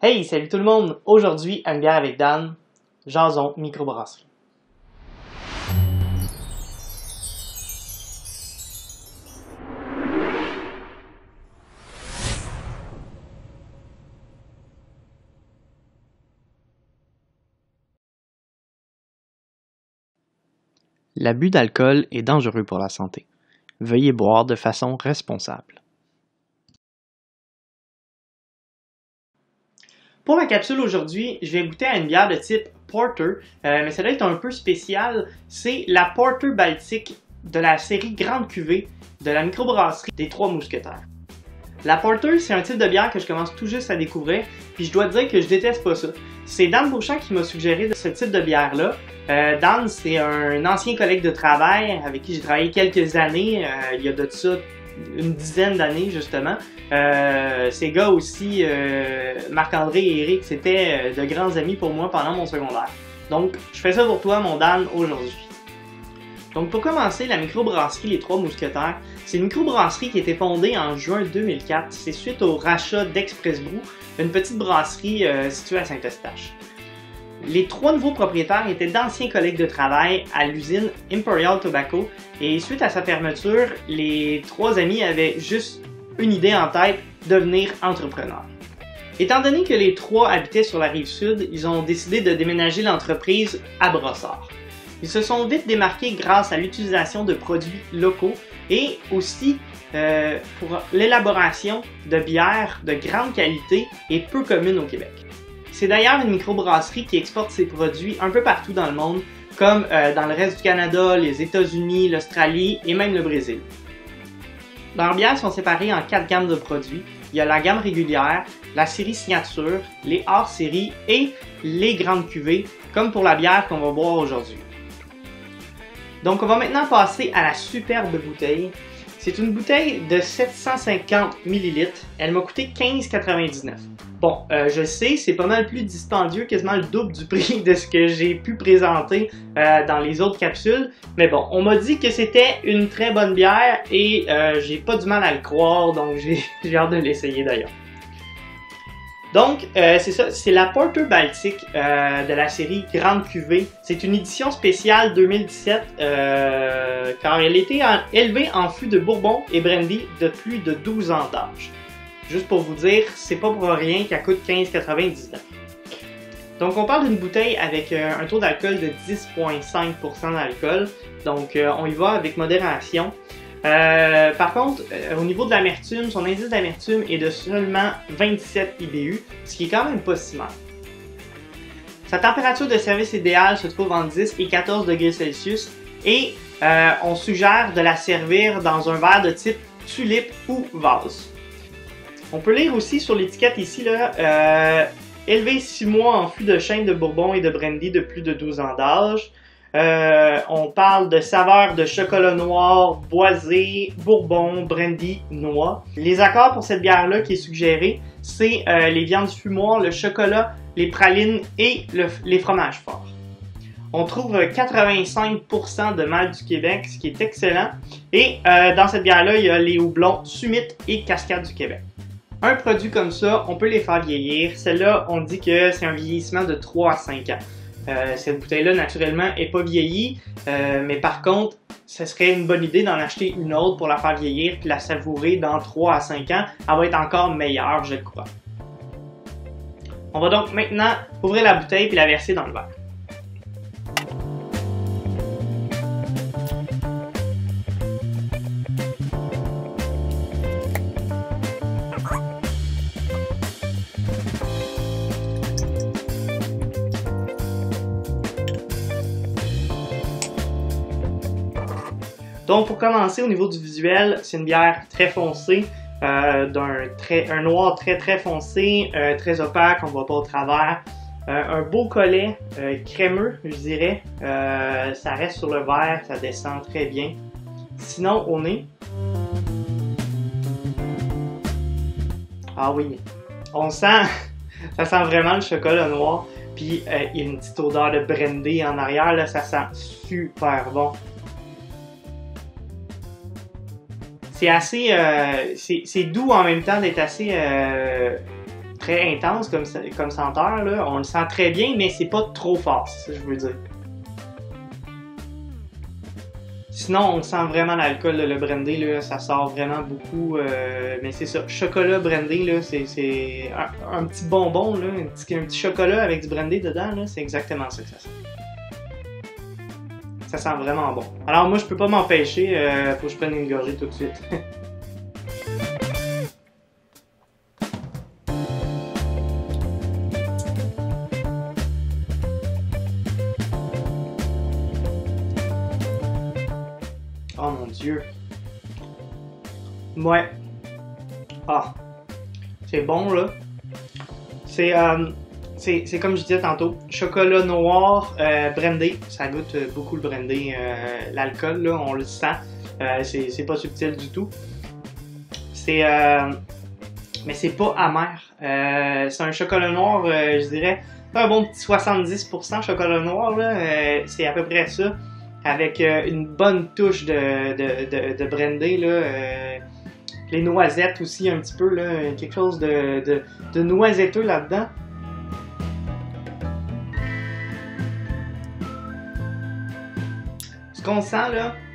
Hey, salut tout le monde! Aujourd'hui, à une bière avec Dan, Jason Microbrasserie. L'abus d'alcool est dangereux pour la santé. Veuillez boire de façon responsable. Pour la capsule aujourd'hui, je vais goûter à une bière de type Porter, mais celle-là est un peu spéciale. C'est la Porter Baltique de la série Grande Cuvée de la microbrasserie des Trois Mousquetaires. La Porter, c'est un type de bière que je commence tout juste à découvrir, puis je dois dire que je déteste pas ça. C'est Dan Beauchamp qui m'a suggéré ce type de bière-là. Dan, c'est un ancien collègue de travail avec qui j'ai travaillé quelques années, il y a de ça une dizaine d'années justement. Ces gars aussi, Marc-André et Eric, c'était de grands amis pour moi pendant mon secondaire. Donc, je fais ça pour toi, mon Dan, aujourd'hui. Donc, pour commencer, la microbrasserie Les Trois Mousquetaires, c'est une microbrasserie qui a été fondée en juin 2004. C'est suite au rachat d'Express Brew, une petite brasserie située à Saint-Eustache. Les trois nouveaux propriétaires étaient d'anciens collègues de travail à l'usine Imperial Tobacco et suite à sa fermeture, les trois amis avaient juste une idée en tête, devenir entrepreneurs. Étant donné que les trois habitaient sur la rive sud, ils ont décidé de déménager l'entreprise à Brossard. Ils se sont vite démarqués grâce à l'utilisation de produits locaux et aussi pour l'élaboration de bières de grande qualité et peu communes au Québec. C'est d'ailleurs une microbrasserie qui exporte ses produits un peu partout dans le monde, comme dans le reste du Canada, les États-Unis, l'Australie et même le Brésil. Leurs bières sont séparées en 4 gammes de produits. Il y a la gamme régulière, la série signature, les hors-séries et les grandes cuvées, comme pour la bière qu'on va boire aujourd'hui. Donc on va maintenant passer à la superbe bouteille. C'est une bouteille de 750 ml. Elle m'a coûté 15,99 $. Bon, je sais, c'est pas mal plus dispendieux, quasiment le double du prix de ce que j'ai pu présenter dans les autres capsules. Mais bon, on m'a dit que c'était une très bonne bière et j'ai pas du mal à le croire, donc j'ai hâte de l'essayer d'ailleurs. Donc, c'est ça, c'est la Porter Baltique de la série Grande Cuvée. C'est une édition spéciale 2017 car elle a été élevée en fût de Bourbon et Brandy de plus de 12 ans d'âge. Juste pour vous dire, c'est pas pour rien qu'elle coûte 15,99 $. Donc, on parle d'une bouteille avec un taux d'alcool de 10,5% d'alcool. Donc, on y va avec modération. Par contre, au niveau de l'amertume, son indice d'amertume est de seulement 27 IBU, ce qui est quand même pas si mal. Sa température de service idéale se trouve entre 10 et 14 degrés Celsius et on suggère de la servir dans un verre de type tulipe ou vase. On peut lire aussi sur l'étiquette ici, là, élevé 6 mois en fût de chêne de Bourbon et de Brandy de plus de 12 ans d'âge. On parle de saveurs de chocolat noir, boisé, bourbon, brandy, noix. Les accords pour cette bière-là qui est suggérée, c'est les viandes fumoires, le chocolat, les pralines et les fromages forts. On trouve 85% de malt du Québec, ce qui est excellent. Et dans cette bière-là, il y a les houblons Summit et Cascade du Québec. Un produit comme ça, on peut les faire vieillir. Celle-là, on dit que c'est un vieillissement de 3 à 5 ans. Cette bouteille-là, naturellement, n'est pas vieillie, mais par contre, ce serait une bonne idée d'en acheter une autre pour la faire vieillir puis la savourer dans 3 à 5 ans. Elle va être encore meilleure, je le crois. On va donc maintenant ouvrir la bouteille puis la verser dans le verre. Donc pour commencer au niveau du visuel, c'est une bière très foncée, un noir très foncé, très opaque, on ne voit pas au travers. Un beau collet crémeux, je dirais. Ça reste sur le verre, ça descend très bien. Sinon au nez, ah oui, on sent, ça sent vraiment le chocolat noir. Puis il y a une petite odeur de brandy en arrière, là, ça sent super bon. C'est assez, c'est doux en même temps d'être assez très intense comme senteur, là. On le sent très bien, mais c'est pas trop fort, c'est ça que je veux dire. Sinon, on sent vraiment l'alcool, le brandy, là, ça sort vraiment beaucoup. Mais c'est ça, chocolat brandy, là, c'est un petit bonbon, là, un petit chocolat avec du brandy dedans, là, c'est exactement ça que ça sent. Ça sent vraiment bon. Alors moi, je peux pas m'empêcher, faut que je prenne une gorgée tout de suite. Oh mon Dieu. Ouais. Ah. C'est bon, là. C'est comme je disais tantôt, chocolat noir, brandy. Ça goûte beaucoup le brandy. L'alcool, là, on le sent. C'est pas subtil du tout. Mais c'est pas amer. C'est un chocolat noir, je dirais, un bon petit 70% chocolat noir, là. C'est à peu près ça. Avec une bonne touche de brandy, là. Les noisettes aussi, un petit peu, là. Quelque chose de noisetteux là-dedans. Ce qu'on sent,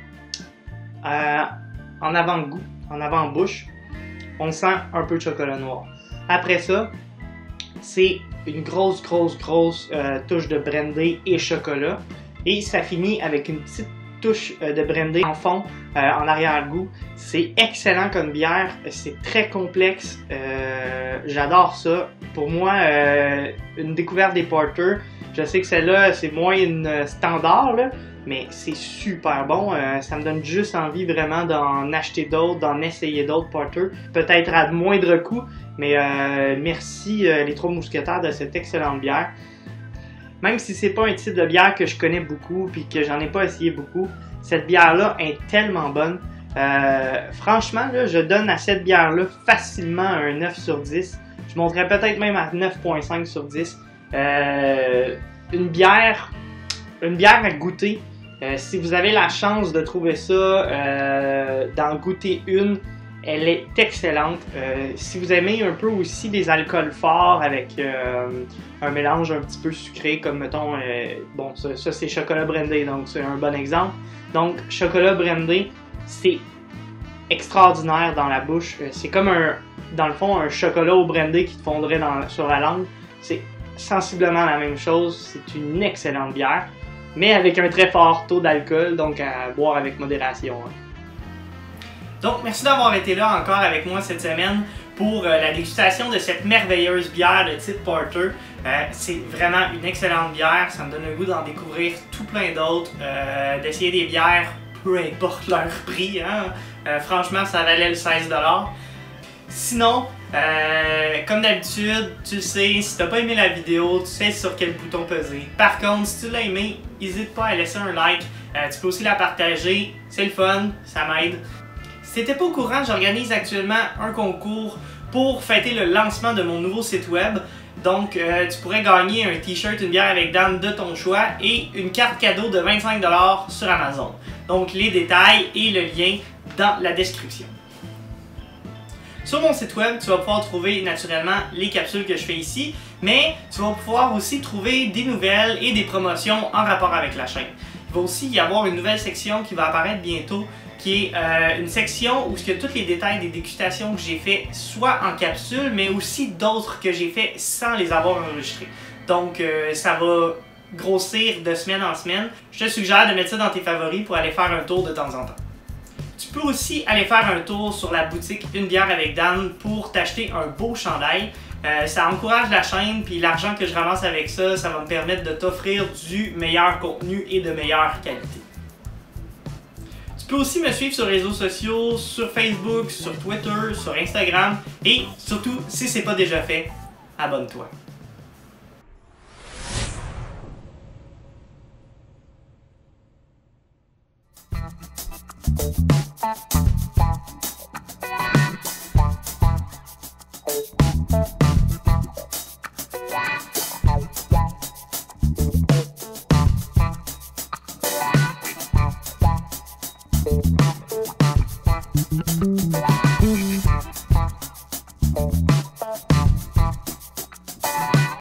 là, en avant-goût, en avant-bouche, on sent un peu de chocolat noir. Après ça, c'est une grosse touche de brandy et chocolat. Et ça finit avec une petite touche de brandy en fond, en arrière-goût. C'est excellent comme bière, c'est très complexe, j'adore ça. Pour moi, une découverte des porter, je sais que celle-là, c'est moins une standard, là, mais c'est super bon. Ça me donne juste envie vraiment d'en acheter d'autres, d'en essayer d'autres porter, peut-être à de moindre coût, mais merci les Trois Mousquetaires de cette excellente bière. Même si c'est pas un type de bière que je connais beaucoup puis que j'en ai pas essayé beaucoup, cette bière-là est tellement bonne. Franchement, là, je donne à cette bière-là facilement un 9 sur 10. Je monterais peut-être même à 9.5 sur 10. Une bière à goûter. Si vous avez la chance de trouver ça, d'en goûter une, elle est excellente. Si vous aimez un peu aussi des alcools forts avec un mélange un petit peu sucré, comme mettons, bon, ça c'est chocolat brandy, donc c'est un bon exemple. Donc, chocolat brandy, c'est extraordinaire dans la bouche. C'est comme dans le fond, un chocolat au brandy qui te fondrait sur la langue. C'est sensiblement la même chose. C'est une excellente bière, mais avec un très fort taux d'alcool, donc à boire avec modération. Hein. Donc, merci d'avoir été là encore avec moi cette semaine pour la dégustation de cette merveilleuse bière de type porter. C'est vraiment une excellente bière, ça me donne le goût d'en découvrir tout plein d'autres, d'essayer des bières, peu importe leur prix. Hein? Franchement, ça valait le 16$. Sinon, comme d'habitude, tu sais, si t'as pas aimé la vidéo, tu sais sur quel bouton peser. Par contre, si tu l'as aimé, n'hésite pas à laisser un like. Tu peux aussi la partager, c'est le fun, ça m'aide. Si t'étais pas au courant, j'organise actuellement un concours pour fêter le lancement de mon nouveau site web. Donc, tu pourrais gagner un t-shirt, une bière avec Dan de ton choix et une carte cadeau de 25$ sur Amazon. Donc, les détails et le lien dans la description. Sur mon site web, tu vas pouvoir trouver naturellement les capsules que je fais ici, mais tu vas pouvoir aussi trouver des nouvelles et des promotions en rapport avec la chaîne. Il va aussi y avoir une nouvelle section qui va apparaître bientôt, qui est une section où il y a tous les détails des dégustations que j'ai fait, soit en capsule, mais aussi d'autres que j'ai fait sans les avoir enregistrés. Donc ça va grossir de semaine en semaine. Je te suggère de mettre ça dans tes favoris pour aller faire un tour de temps en temps. Tu peux aussi aller faire un tour sur la boutique Une bière avec Dan pour t'acheter un beau chandail. Ça encourage la chaîne, puis l'argent que je ramasse avec ça, ça va me permettre de t'offrir du meilleur contenu et de meilleure qualité. Tu peux aussi me suivre sur les réseaux sociaux, sur Facebook, sur Twitter, sur Instagram et surtout, si ce n'est pas déjà fait, abonne-toi.